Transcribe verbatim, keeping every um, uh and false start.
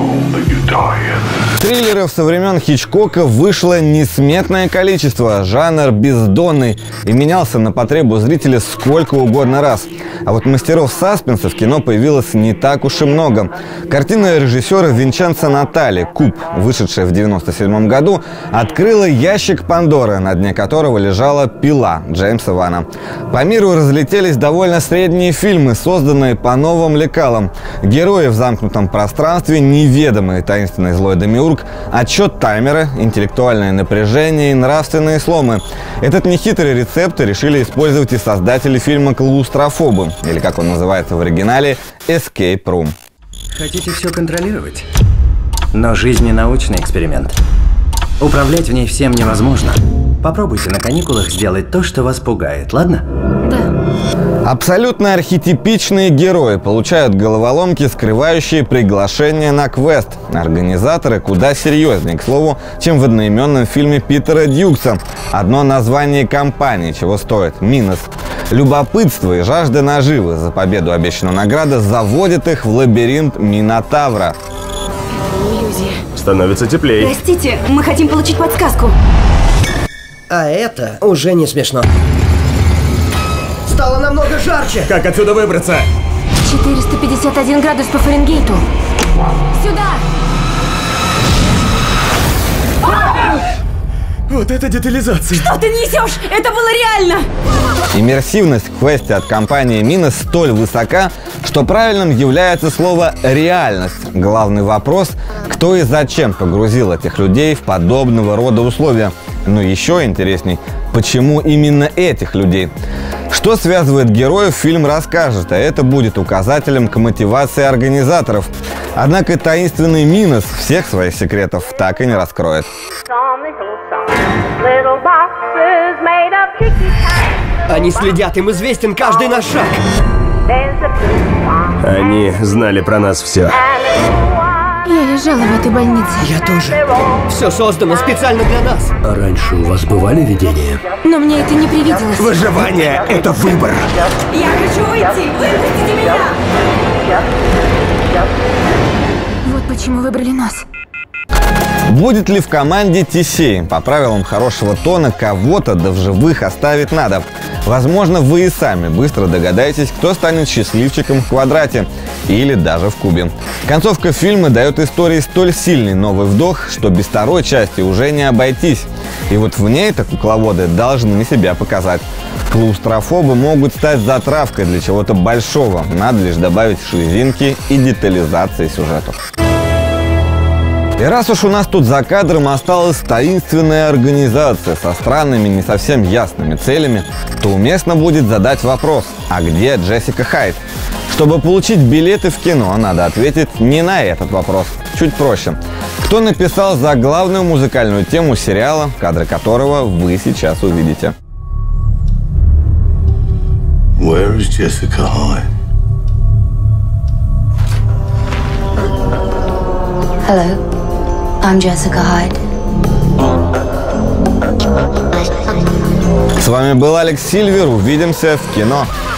Триллеров со времен Хичкока вышло несметное количество. Жанр бездонный и менялся на потребу зрителя сколько угодно раз. А вот мастеров саспенса в кино появилось не так уж и много. Картина режиссера Винченцо Натали «Куб», вышедшая в девяносто седьмом году, открыла ящик Пандоры, на дне которого лежала «Пила» Джеймса Вана. По миру разлетелись довольно средние фильмы, созданные по новым лекалам. Герои в замкнутом пространстве, неведомый таинственный злой демиург, отсчет таймера, интеллектуальное напряжение и нравственные сломы. Этот нехитрый рецепт решили использовать и создатели фильма «Клаустрофобы», или, как он называется в оригинале, «Escape Room». Хотите все контролировать? Но жизнь не научный эксперимент. Управлять в ней всем невозможно. Попробуйте на каникулах сделать то, что вас пугает, ладно? Да. Абсолютно архетипичные герои получают головоломки, скрывающие приглашение на квест. Организаторы куда серьезнее, к слову, чем в одноименном фильме Питера Дьюкса. Одно название компании чего стоит – Минос. Любопытство и жажда наживы за победу обещанной награды заводят их в лабиринт Минотавра. Иллюзия. Становится теплее. Простите, мы хотим получить подсказку. А это уже не смешно. Стало намного жарче. Как отсюда выбраться? четыреста пятьдесят один градус по Фаренгейту. Сюда! Вот это детализация. Что ты несешь? Это было реально! Иммерсивность в квесте от компании Минос столь высока, что правильным является слово «реальность». Главный вопрос – кто и зачем погрузил этих людей в подобного рода условия? Но еще интересней – почему именно этих людей? Что связывает героев, фильм расскажет, а это будет указателем к мотивации организаторов. Однако таинственный Минос всех своих секретов так и не раскроет. Они следят, им известен каждый наш шаг. Они знали про нас все. Я лежала в этой больнице. Я тоже. Все создано специально для нас. А раньше у вас бывали видения? Но мне это не привиделось. Выживание – это выбор. Я хочу уйти! Выпустите меня! Вот почему выбрали нас. Будет ли в команде Тесей? По правилам хорошего тона кого-то да в живых оставить надо. Возможно, вы и сами быстро догадаетесь, кто станет счастливчиком в квадрате или даже в кубе. Концовка фильма дает истории столь сильный новый вдох, что без второй части уже не обойтись. И вот в ней-то кукловоды должны себя показать. Клаустрофобы могут стать затравкой для чего-то большого. Надо лишь добавить шизинки и детализации сюжету. И раз уж у нас тут за кадром осталась таинственная организация со странными, не совсем ясными целями, то уместно будет задать вопрос: а где Джессика Хайд? Чтобы получить билеты в кино, надо ответить не на этот вопрос. Чуть проще. Кто написал заглавную музыкальную тему сериала, кадры которого вы сейчас увидите? Where is Jessica Hyde? Hello. I'm Jessica Hyde. С вами был Алекс Сильвер. Увидимся в кино.